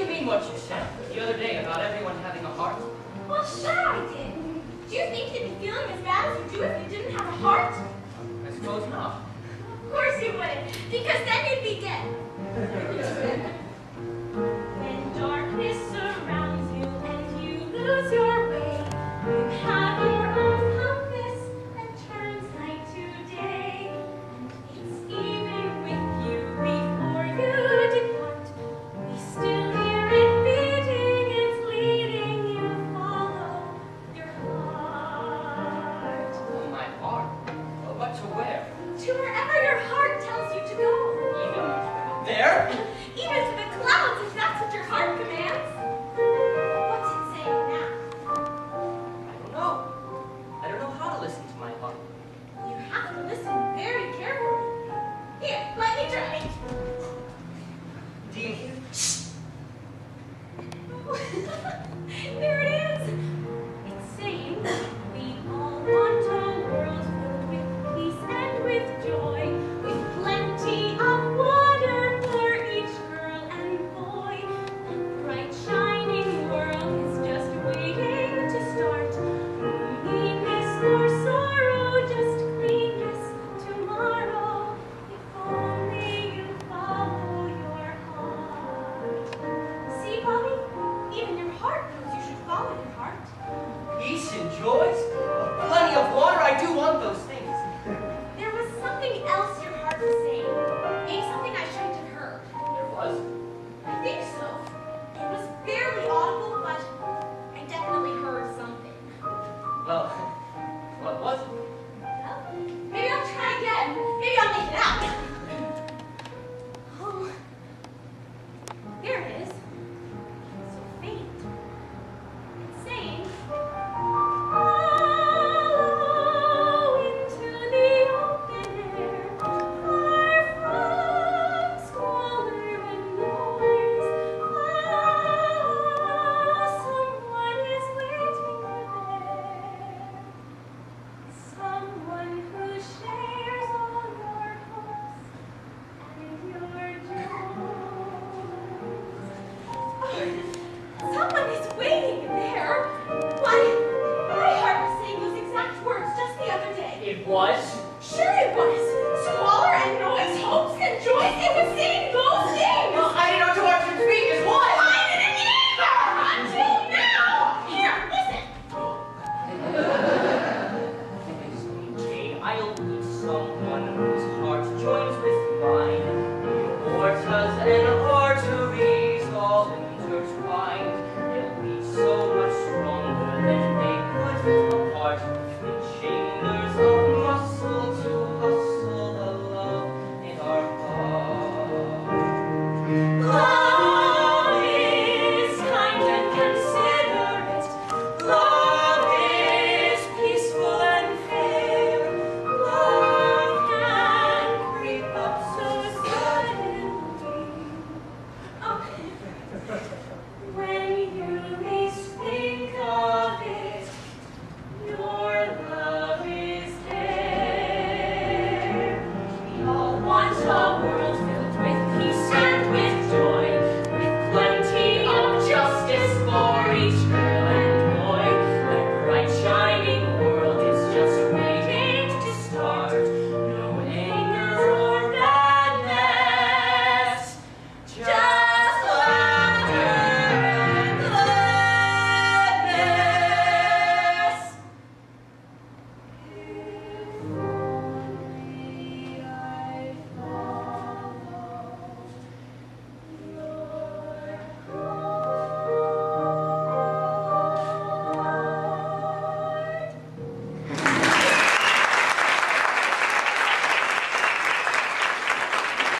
you mean what you said the other day about everyone having a heart? Well, sure I did. Do you think you'd be feeling as bad as you do if you didn't have a heart? I suppose not. Of course you wouldn't, because then you'd be dead. When darkness surrounds you and you lose your way, you have your own compass that turns night to day. And it's even with you before you depart. We still hear it beating, it's leading you, follow your heart. Oh, my heart? Well, but to where? To wherever your heart tells you to go. Even there? Even to the clouds, if that's what your heart commands. What's it saying now? I don't know. I don't know how to listen to my heart. You have to listen very carefully. Here, let me try. Do you hear? There it is. It's saying, we all want a world filled with peace and with joy, with plenty of water for each girl and boy. That bright shining world is just waiting to start. No meanness nor sorrow, just cleanness tomorrow. If only you follow your heart. See, Bobby? Even your heart knows you should follow your heart. Peace and joys? Plenty of water, I do want those things. There was something else your heart was saying. Maybe something I shouldn't have heard. There was? I think so. It was barely audible, but I definitely heard something. Well, what was it? Well, maybe I'll try again. Maybe I'll make it out. Oh, here it is. So faint. It's saying, follow into the open air, far from squalor and noise. Follow, someone is waiting there. Someone who shares all your hopes and your joys. Someone is waiting there. Why, my heart was saying those exact words just the other day. It was?